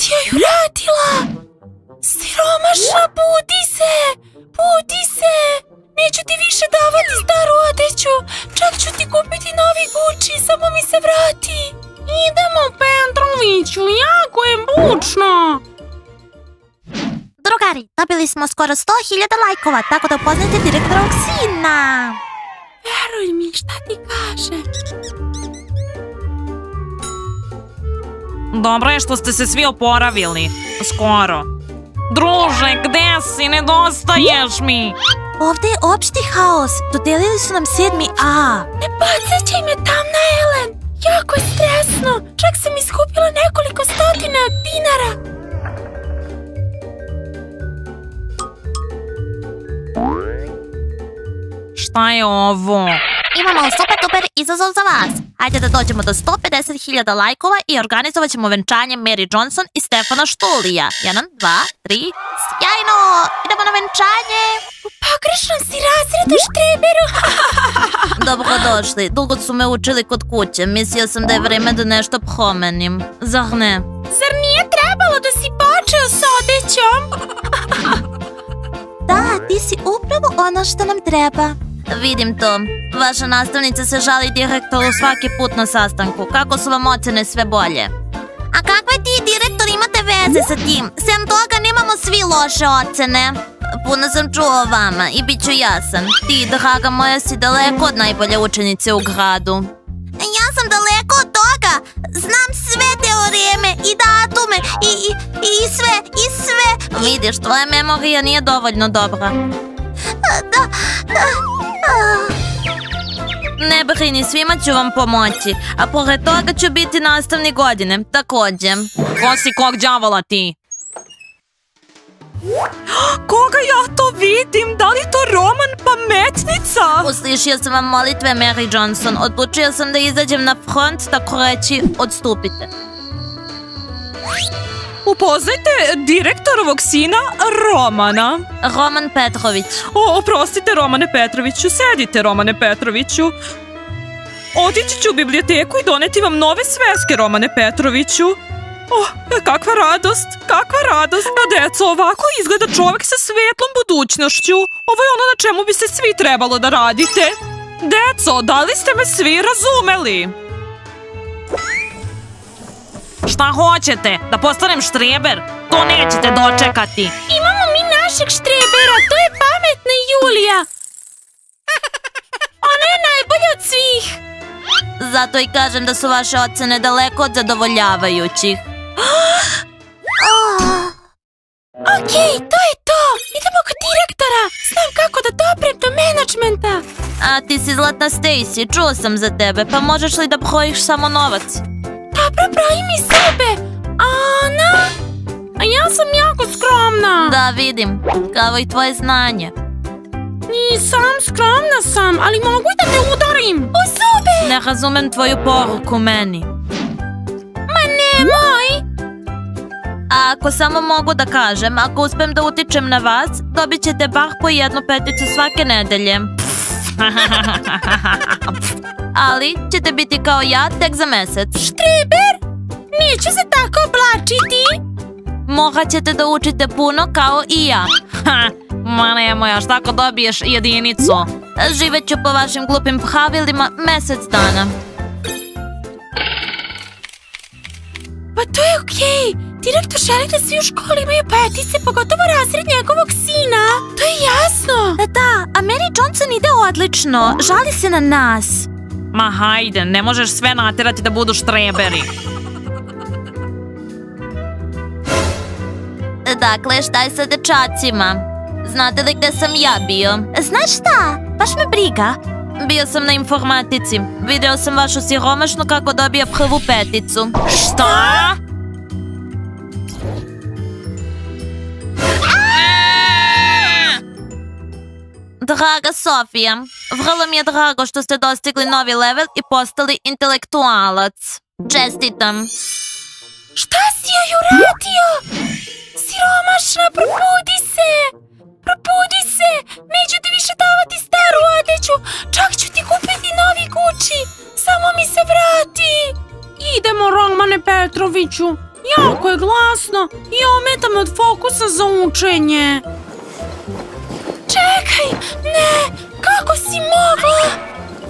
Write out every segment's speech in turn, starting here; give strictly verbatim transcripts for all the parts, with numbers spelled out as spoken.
si joj uradila? Siromašna, budi se! Budi se! Neću ti više davati staru odeću. Čak ću ti kupiti novi Gucci, samo mi se vrati. Idemo, Petroviću, jako je bučno. Drugari, dobili smo skoro sto hiljada lajkova, tako da upoznajte direktorovog sina. Veruj mi, šta ti kaže? Dobro je što ste se svi oporavili. Skoro. Druže, gde si? Nedostaješ mi. Ovdje je opšti haos. Dodelili su nam sedmi A. Ne podsjećaj me tam na Elen. Jako je stresno. Čak sam iskupila nekoliko stotina dinara. Šta je ovo? Imamo super duper izazov za vas. Hajde da dođemo do sto pedeset hiljada lajkova i organizovat ćemo venčanje Mary Johnson i Stefana Štulija. Jedan, dva, tri, sjajno! Idemo na venčanje! U pogrešnom si razredu, Štreberu! Dobrodošli. Dugo su me učili kod kuće. Mislio sam da je vreme da nešto promenim. Zar ne? Zar nije trebalo da si počeo s odećom? Da, ti si upravo ono što nam treba. Vidim to. Vaša nastavnica se žali direktoru svaki put na sastanku. Kako su vam ocene sve bolje? A kakve ti, direktor, imate veze sa tim? Sem toga nemamo svi loše ocene. Puno sam čuo o vama i bit ću jasan. Ti, draga moja, si daleko od najbolje učenice u gradu. Ja sam daleko od toga. Znam sve teoreme i datume i, i, i sve, i sve. Vidiš, tvoja memorija nije dovoljno dobra. Da, da. Ne brini, svima ću vam pomoći. A pored toga ću biti nastavnik godine, također. Ko si kog đavola ti? Koga ja to vidim? Da li to Roman Pametnica? Uslišio sam vam molitve, Mary Johnson. Odlučio sam da izađem na front, tako reći, odstupite. Upoznajte direktorovog sina Romana. Roman Petrović. O, oprostite, Romane Petroviću. Sedite, Romane Petroviću. Otići ću u biblioteku i doneti vam nove sveske, Romane Petroviću. Oh, kakva radost, kakva radost. A deco, ovako izgleda čovjek sa svetlom budućnošću. Ovo je ono na čemu bi se svi trebalo da radite. Deco, da li ste me svi razumeli? Šta hoćete? Da postanem štreber? To nećete dočekati. Imamo mi našeg štrebera, to je pametna Julija. Ona je najbolja od svih. Zato i kažem da su vaše ocene daleko od zadovoljavajućih. Okej, to je to. Idemo kod direktora. Znam kako da doprem do menadžmenta. A ti si zlatna Stacy, čuo sam za tebe. Pa možeš li da brojiš samo novac? Dobro, brojim i sebe. Ana? A ja sam jako skromna. Da, vidim. Kao i tvoje znanje. Nisam, skromna sam, ali mogu i da te udarim. U zube. Ne razumem tvoju poruku meni. Ma nemoj. A ako samo mogu da kažem, ako uspem da utičem na vas, dobit ćete bar po jednu peticu svake nedelje. Ali ćete biti kao ja tek za mesec. Štreber? Neću se tako oblačiti. Morat ćete da učite puno kao i ja. Ma nemoj, až tako dobiješ jedinicu. Živet ću po vašim glupim pravilima mesec dana. Pa to je okej. Direktor želi da svi u školi imaju petice, pogotovo razred njegovog sina. To je jasno. Da, a Mary Johnson ide odlično. Žali se na nas. Ma hajde, ne možeš sve naterati da budu štreberi. Dakle, šta je sa dečacima? Znate li gde sam ja bio? Znaš šta? Baš me briga. Bio sam na informatici. Video sam vašu siromašnu kako dobija prvu peticu. Šta? Draga Sofija, vrlo mi je drago što ste dostigli novi level i postali intelektualac. Čestitam. Šta si joj uradio? Siromašna, probudi se! Probudi se! Neću ti više davati staru odeću! Čak ću ti kupiti novi Gucci! Samo mi se vrati! Idemo, Romane Petroviću! Jako je glasno i ometa me od fokusa za učenje. Čekaj, ne, kako si mogla?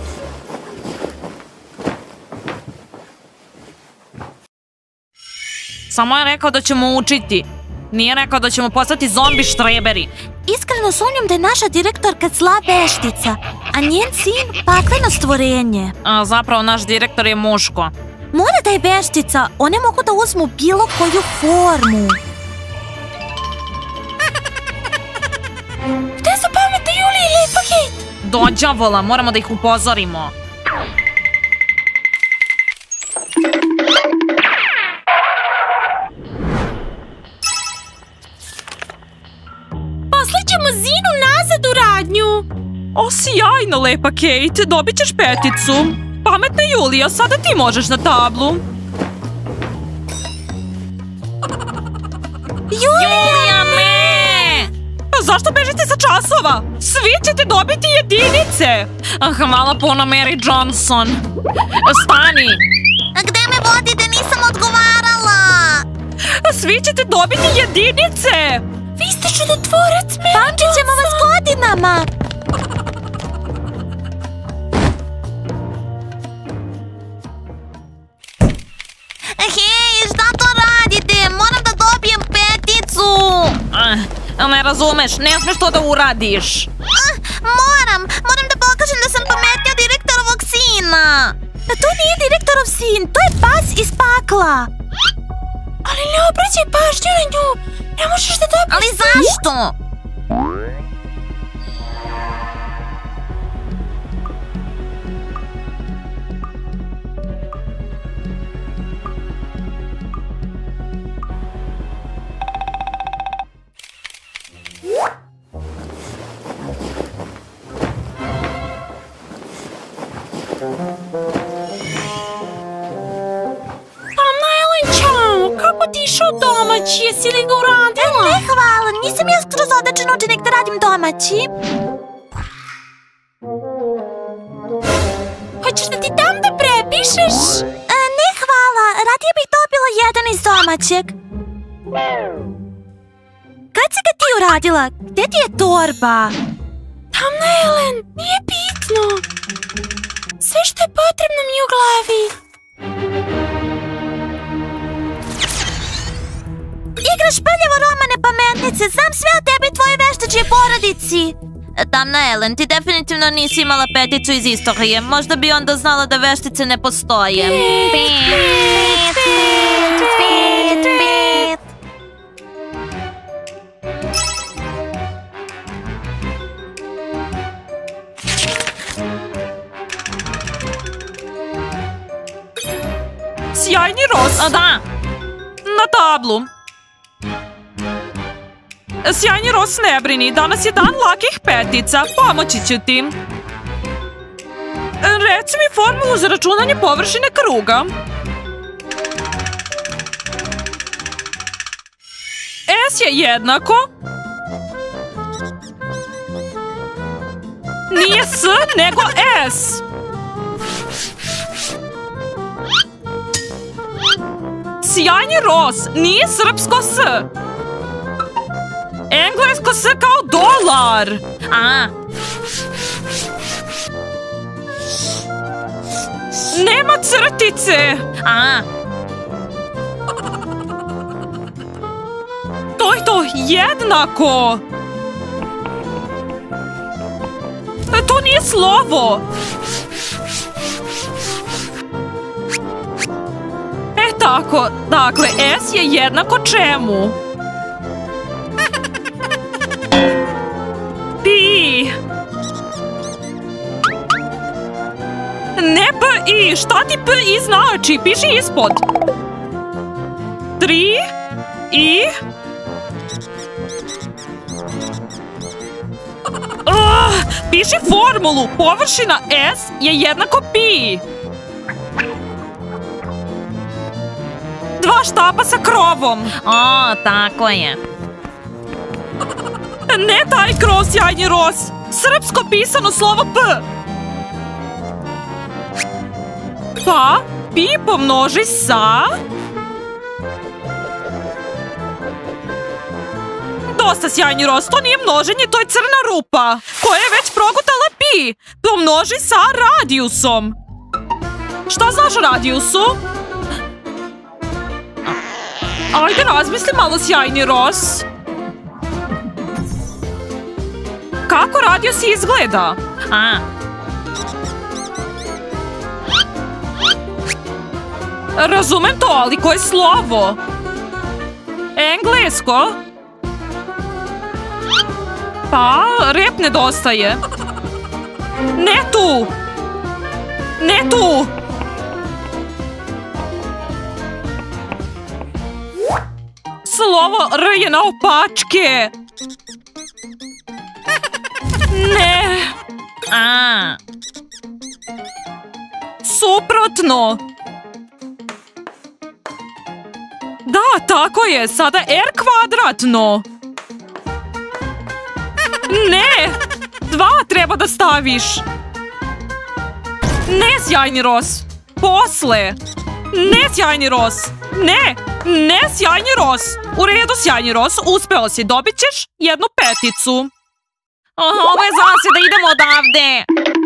Samo je rekao da ćemo učiti. Nije rekao da ćemo postati zombi štreberi. Iskreno sumnjam da je naša direktorka zla veštica, a njen sin pakleno stvorenje. A zapravo naš direktor je muško. Mora da je veštica, one mogu da uzmu bilo koju formu. Gde su pametne Julija i Lepa Kate? Do đavola, moramo da ih upozorimo. Poslaćemo Zinu nazad u radnju. O, sjajno, Lepa Kate, dobit ćeš peticu. Pametna Julija, sada ti možeš na tablu. Julija, ne! Zašto bežite sa časova? Svi ćete dobiti jedinice. Hvala puno, Mary Johnson. Stani. Gde me vodite? Nisam odgovarala. Svi ćete dobiti jedinice. Vi ste čudotvorac, Mary Johnson. Pamćit ćemo vas godinama. Hej, šta to radite? Moram da dobijem peticu. Ah, ne razumeš, ne smeš to da uradiš. Ah, moram, moram da pokažem da sam pametnija od direktorovog sina. To nije direktorov sin, to je pas iz pakla. Ali ne obraćaj pažnju na nju. Ne možeš da dobiješ. Ali zašto? Domaći, jesi li ga uradila? Ne, hvala, nisam ja skroz odličan učenik da radim domaći. Hoćeš da ti dam da prepišeš? E, ne, hvala, radije bih dobila jedan iz domaćeg. Kad si ga ti uradila? Gde ti je torba? Tamna Ellen, nije bitno. Sve što je potrebno mi je u glavi. Igraš prljavo romane pametnice, znam sve o tebi i tvojoj veštačoj porodici. Tamna Ellen, ti definitivno nisi imala peticu iz istorije. Možda bi onda znala da veštice ne postoje. Pet, pet, pet, pet, pet. Sjajni Ross. A da, na tablu. Sjajni Ross, ne brini, danas je dan lakih petica, pomoći ću ti. Reci mi formulu za računanje površine kruga. S je jednako... Nije S, nego S. Sjajni Ross, nije srpsko S. Englesko S kao dolar. A. Nema crtice. A. To je to jednako. To nije slovo. E tako, dakle, S je jednako čemu? Pi. Ne P I, šta ti P I znači? Piši ispod. Tri I. Uh, piši formulu. Površina S je jednako pi. Dva štapa sa krovom. O, tako je. Ne taj krov, sjajni Ross. Srpsko pisano slovo P. Pa, pi pomnoži sa... dosta, Sjajni Ros, to nije množenje, to je crna rupa koja je već progutala pi. Pomnoži sa radijusom. Šta znaš o radijusu? Ajde, razmisli malo, Sjajni Ros. Kako radijus izgleda? A. Razumem to, ali koje slovo? Englesko? Pa, rep nedostaje. Ne tu! Ne tu! Slovo R je naopačke. Ne. A. Suprotno. Da, tako je, sada R kvadratno. Ne, dva treba da staviš. Ne, Sjajni Ros, posle. Ne, Sjajni Ros, ne, ne, Sjajni Ros. U redu, Sjajni Ros, uspeo si, dobit ćeš jednu peticu. Ovo je zase da idemo odavde.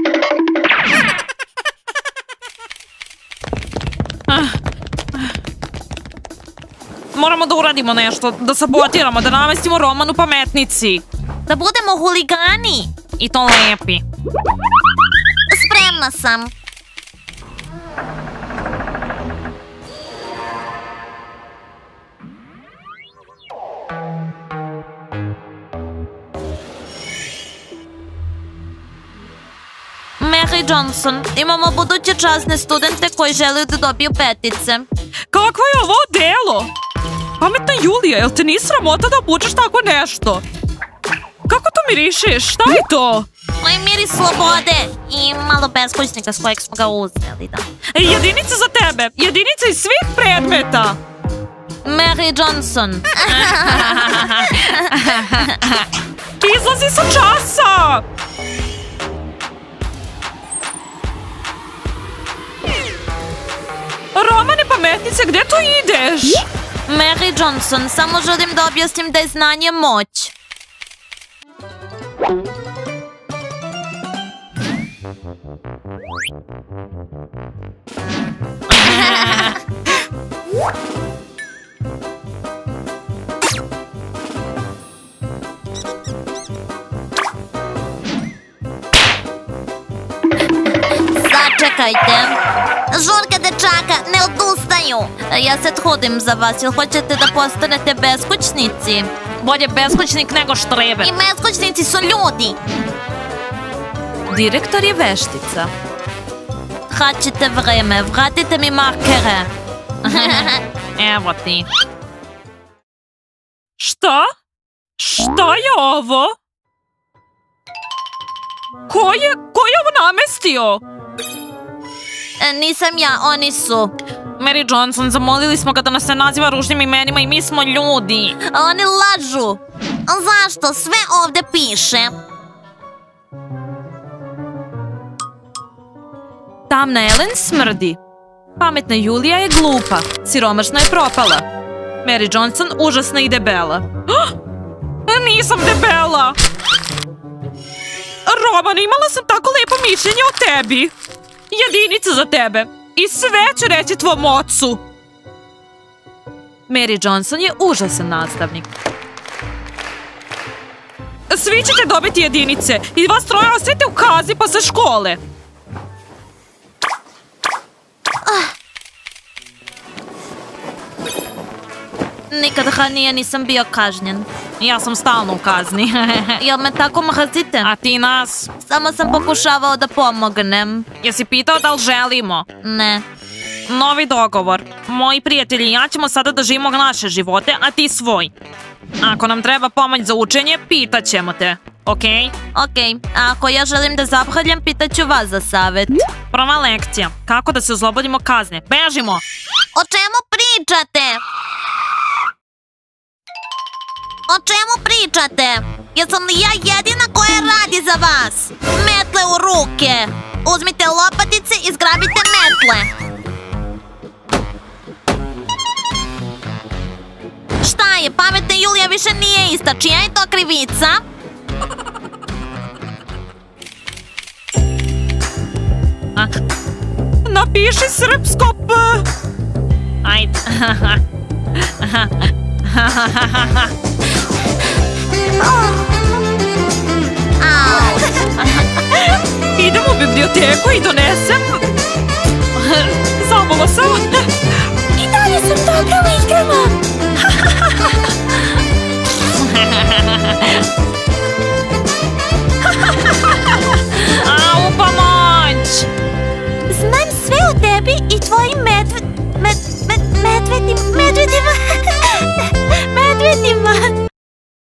Moramo da uradimo nešto, da sabotiramo, da namestimo Roman u pametnici. Da budemo huligani. I to lepi. Spremna sam. Mary Johnson, imamo buduće časne studente koji žele da dobiju petice. Kakvo je ovo delo? Pametna Julija, jel te nije sramota da obučeš tako nešto? Kako to mirišeš? Šta je to? Moj miris slobode i malo beskućnika s kojeg smo ga uzeli, da. Jedinica za tebe! Jedinica iz svih predmeta! Mary Johnson. Izlazi sa časa! Romane pametnice, gde to ideš? Mary Johnson, samo želim da objasnim da je znanje moć. Sačekajte. Žurka dečaka, ne odustaju. Ja se trudim za vas, jel hoćete da postanete beskućnici? Bolje beskućnik nego štrebe. I beskućnici su ljudi. Direktor je veštica. Traćite vreme, vratite mi markere. Evo ti. Šta? Šta je ovo? Ko je, ko je ovo namestio? E, nisam ja, oni su. Mary Johnson, zamolili smo ga da nas ne naziva ružnim imenima i mi smo ljudi. Oni lažu. Zašto? Sve ovde piše. Tamna Ellen smrdi. Pametna Julija je glupa. Siromašna je propala. Mary Johnson užasna i debela. Oh, nisam debela! Roman, imala sam tako lepo mišljenje o tebi. Jedinica za tebe. I sve ću reći tvom ocu. Mary Johnson je užasan nastavnik. Svi ćete dobiti jedinice. I vas troje ostajete u kazi posle škole. Nikad ranije nisam bio kažnjen. Ja sam stalno u kazni. Jel me tako mrzite? A ti nas? Samo sam pokušavao da pomognem. Jesi pitao da li želimo? Ne. Novi dogovor. Moji prijatelji i ja ćemo sada da živimo naše živote, a ti svoj. Ako nam treba pomoć za učenje, pitat ćemo te. Okej? Okej, a ako ja želim da zapravljam, pitaću vas za savjet. Prva lekcija. Kako da se oslobodimo kazne. Bežimo! O čemu pričate? O čemu pričate? Jesam li ja jedina koja radi za vas? Metle u ruke! Uzmite lopatice i zgrabite metle! Šta je? Pametna Julija više više nije ista. Čija je to krivica? Napiši srpsko P. Ajde. Idem u biblioteku i donesem... Zabula sam. I dalje sam dobra u igrama.